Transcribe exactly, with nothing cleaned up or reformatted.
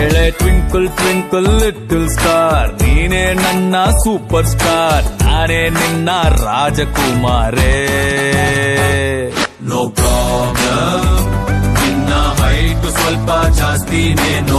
Twinkle twinkle little star, ನೀನೇ ನನ್ನ super star, ನಾನೇ ನಿನ್ನ ರಾಜಕುಮಾರೇ. ನೋ ಪ್ರಾಬ್ಲಮ್, ನಿನ್ನ ಹೈಟ್ ಸ್ವಲ್ಪ ಜಾಸ್ತಿನೇನೋ,